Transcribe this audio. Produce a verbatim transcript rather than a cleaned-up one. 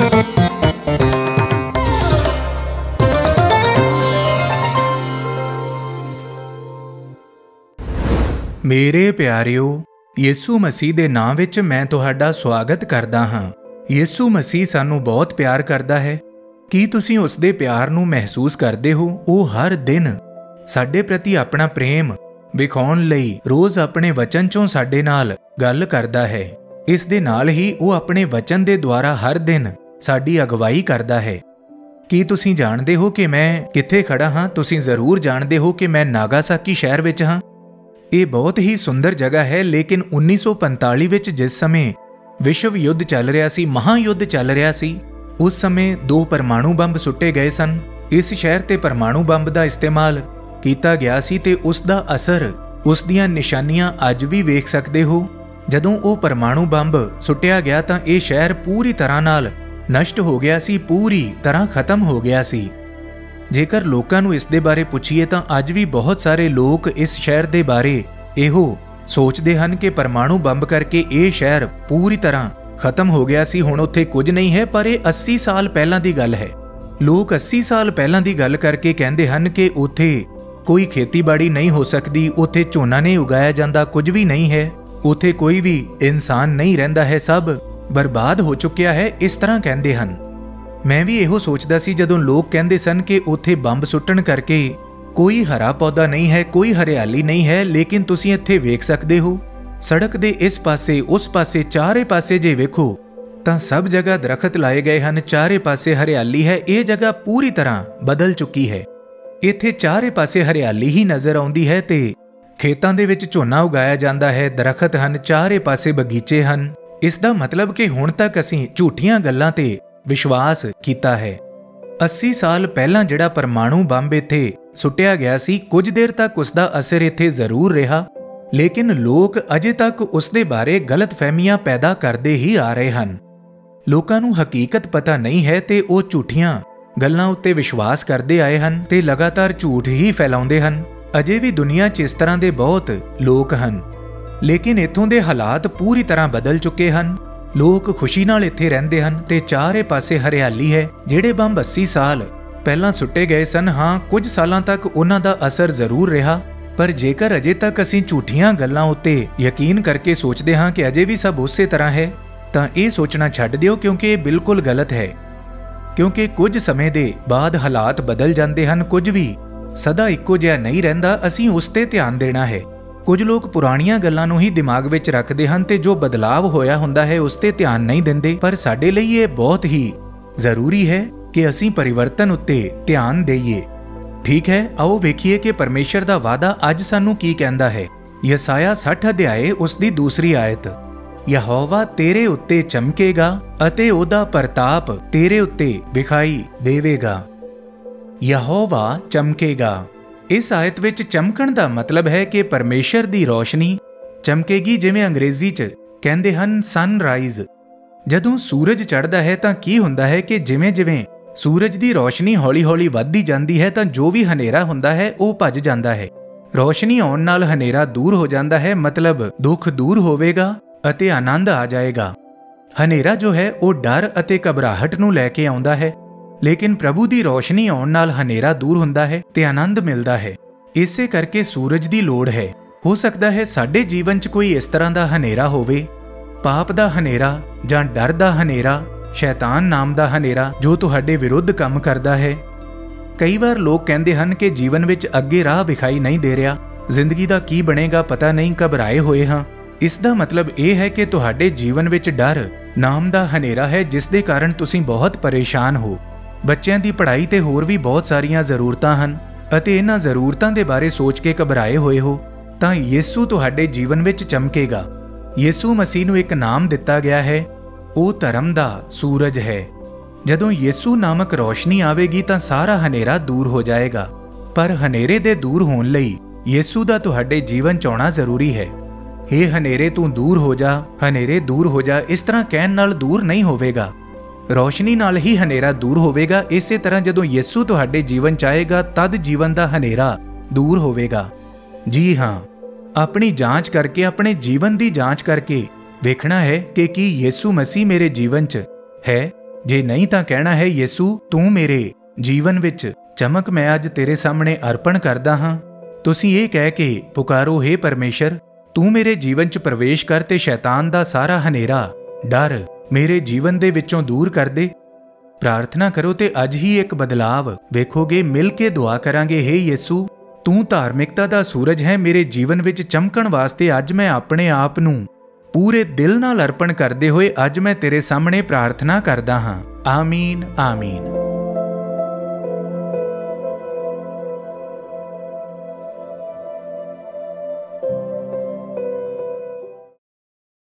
मेरे प्यारिओ, यीशु मसीह दे नाम विच मैं तुहाडा स्वागत करदा हां। यीशु मसीह सानू बहुत प्यार करदा है। की तुसीं उस दे प्यार नू महसूस करदे हो? वो हर दिन साडे प्रति अपना प्रेम विखाउण लई रोज़ अपने वचन चों साडे नाल गल करदा है। इस दे नाल ही वो अपने वचन दे द्वारा हर दिन साडी अगवाई करदा है। की तुसीं जाणदे हो कि मैं कित्थे खड़ा हां? तुसीं जरूर जाणदे हो कि मैं नागासाकी शहर विच हां। ये बहुत ही सुंदर जगह है, लेकिन उन्नीस सौ पंताली विच जिस समय विश्व युद्ध चल रहा सी, महायुद्ध चल रहा सी, उस समय दो परमाणु बंब सुट्टे गए सन। इस शहर ते परमाणु बंब का इस्तेमाल किया गया सी ते उस दा असर, उस दियां निशानियां अज भी वेख सकते हो। जदों वो परमाणु बंब सुट्टिया गया तां ये शहर पूरी तरह नाल नष्ट हो गया सी, पूरी तरह खत्म हो गया सी। जेकर लोकां नूं इस दे बारे पुछीए तां अज भी बहुत सारे लोग इस शहर दे बारे इहो सोचते हैं कि परमाणु बंब करके ये शहर पूरी तरह खत्म हो गया सी, हुण उत्थे कुछ नहीं है। पर यह अस्सी साल पहलां दी गल है। लोग अस्सी साल पहलां दी गल करके कहते हैं कि उत्थे कोई खेतीबाड़ी नहीं हो सकती, उत्थे झोना नहीं उगाया जाता, कुछ भी नहीं है, उत्थे कोई भी इंसान नहीं रहिंदा है, सब बर्बाद हो चुकिया है, इस तरह कहते हैं। मैं भी इहो सोचदा सी जदों लोग कहते सन कि उत्थे बंब सुट्टण करके कोई हरा पौधा नहीं है, कोई हरियाली नहीं है। लेकिन तुसीं इत्थे वेख सकते हो, सड़क दे इस पासे उस पासे चारे पासे जे वेखो तां सब जगह दरखत लाए गए हैं, चारे पासे हरियाली है। ये जगह पूरी तरह बदल चुकी है। इत्थे चारे पासे हरियाली ही नज़र आउंदी है ते खेतां दे विच झोना उगाया जांदा है, दरखत हन, चारे पासे बगीचे हन। इस दा मतलब कि हुण तक असीं झूठियां गल्लां ते विश्वास किया है। अस्सी साल पहला जिहड़ा परमाणु बंब इत्थे सुट्टिया गया सी, कुछ देर तक उसका असर इत्थे जरूर रहा, लेकिन लोग अजे तक उस दे बारे गलत फहमियां पैदा करते ही आ रहे हैं। लोकां नूं हकीकत पता नहीं है ते वो झूठियां गल्लां उत्ते विश्वास करते आए हैं ते लगातार झूठ ही फैलाउंदे हैं। अजे भी दुनिया च इस तरह के बहुत लोग हैं, लेकिन इत्थों दे हालात पूरी तरह बदल चुके हैं। लोग खुशी नाल इत्थे रहिंदे हन ते चारे पासे हरियाली है। जिहड़े बंब अस्सी साल पहलां सुट्टे गए सन, हाँ कुछ सालां तक उन्हां दा असर जरूर रहा, पर जेकर अजे तक असीं झूठियां गल्लां उत्ते यकीन करके सोचते हाँ कि अजे भी सब उसे तरह है, तां ये सोचना छड्ड दिओ, क्योंकि ये बिल्कुल गलत है। क्योंकि कुछ समय दे बाद हालात बदल जाते हैं, कुछ भी सदा इक्को जिहा नहीं रहिंदा। असीं उस ते ध्यान देना है। कुछ लोग पुरानियां गल्लां नूं ही दिमाग विच रखते हैं ते जो बदलाव होया हुंदा है उस ते ध्यान नहीं दिंदे। पर साडे लई ये बहुत ही जरूरी है कि असीं परिवर्तन उत्ते ध्यान देईए। ठीक है, आओ वेखिए कि परमेश्वर दा वादा अज सानू की कहंदा है। यसाया साठ अध्याय उसदी दूसरी आयत, यहोवा तेरे उत्ते चमकेगा अते ओदा प्रताप तेरे उत्ते विखाई देवेगा। यहोवा चमकेगा। इस आयत विच चमकण दा मतलब है कि परमेश्वर दी रोशनी चमकेगी, जिवें अंग्रेजी च कहंदे हन सनराइज। जदों सूरज चढ़दा है तां की हुंदा है कि जिवें जिवें सूरज दी रोशनी हौली हौली वधदी जांदी है तां जो भी हनेरा हुंदा है वो भज जांदा है। रोशनी आउण नाल हनेरा दूर हो जांदा है, मतलब दुख दूर होवेगा अते आनंद आ जाएगा। हनेरा जो है वो डर अते घबराहट नूं लैके आउंदा है, लेकिन प्रभु दी रोशनी आउण नाल हनेरा दूर हुंदा है ते आनंद मिलदा है। इसे करके सूरज दी लोड़ है। हो सकदा है साडे जीवन च कोई इस तरह दा हनेरा होवे, पाप दा हनेरा जां डर दा हनेरा, शैतान नाम दा हनेरा जो तुहाडे विरुद्ध काम करदा है। कई बार लोग कहंदे हन कि जीवन विच अगे राह विखाई नहीं दे रहा, जिंदगी दा की बनेगा पता नहीं, घबराए होए हां। इस दा मतलब यह है कि तुहाडे जीवन विच डर नाम दा हनेरा है, जिस दे कारण तुसीं बहुत परेशान हो। बच्चों की पढ़ाई ते होर भी बहुत सारियां जरूरतां हन अते इन्हां जरूरतां दे बारे सोच के घबराए होए हो, तां यीशु तुहाडे जीवन विच चमकेगा। यीशु मसीह नूं एक नाम दिता गया है, वो धर्म दा सूरज है। जदों यीशु नामक रोशनी आवेगी तां सारा हनेरा दूर हो जाएगा। पर हनेरे दे दूर होण लई यीशु दा तुहाडे जीवन च आउणा जरूरी है। हे हनेरे तू दूर हो जा, हनेरे दूर हो जा, इस तरह कहण नाल दूर नहीं होवेगा। रोशनी नाल ही हनेरा दूर होवेगा। इसे तरह जदों यीशु तुहाडे जीवन च आएगा तद जीवन दा हनेरा दूर होवेगा। जी हाँ, अपनी जांच करके, अपने जीवन दी जांच करके वेखना है कि की यीशु मसीह मेरे जीवन च है ਜੇ ਨਹੀਂ ਤਾਂ ਕਹਿਣਾ ਹੈ, ਯਿਸੂ ਤੂੰ ਮੇਰੇ ਜੀਵਨ ਵਿੱਚ ਚਮਕ ਮੈਂ ਅੱਜ ਤੇਰੇ ਸਾਹਮਣੇ ਅਰਪਣ ਕਰਦਾ ਹਾਂ। ਤੁਸੀਂ ਇਹ ਕਹਿ ਕੇ ਪੁਕਾਰੋ, ਹੇ ਪਰਮੇਸ਼ਰ ਤੂੰ ਮੇਰੇ ਜੀਵਨ 'ਚ ਪ੍ਰਵੇਸ਼ ਕਰ ਤੇ ਸ਼ੈਤਾਨ ਦਾ ਸਾਰਾ ਹਨੇਰਾ, ਡਰ ਮੇਰੇ ਜੀਵਨ ਦੇ ਵਿੱਚੋਂ ਦੂਰ ਕਰ ਦੇ। ਪ੍ਰਾਰਥਨਾ ਕਰੋ ਤੇ ਅੱਜ ਹੀ ਇੱਕ ਬਦਲਾਵ ਵੇਖੋਗੇ। ਮਿਲ ਕੇ ਦੁਆ ਕਰਾਂਗੇ, ਹੇ ਯਿਸੂ ਤੂੰ ਧਾਰਮਿਕਤਾ ਦਾ ਸੂਰਜ ਹੈ, ਮੇਰੇ ਜੀਵਨ ਵਿੱਚ ਚਮਕਣ ਵਾਸਤੇ ਅੱਜ ਮੈਂ ਆਪਣੇ ਆਪ ਨੂੰ ਪੂਰੇ ਦਿਲ ਨਾਲ ਅਰਪਣ ਕਰਦੇ ਹੋਏ ਅੱਜ ਮੈਂ ਤੇਰੇ ਸਾਹਮਣੇ ਪ੍ਰਾਰਥਨਾ ਕਰਦਾ ਹਾਂ। ਆਮੀਨ, ਆਮੀਨ।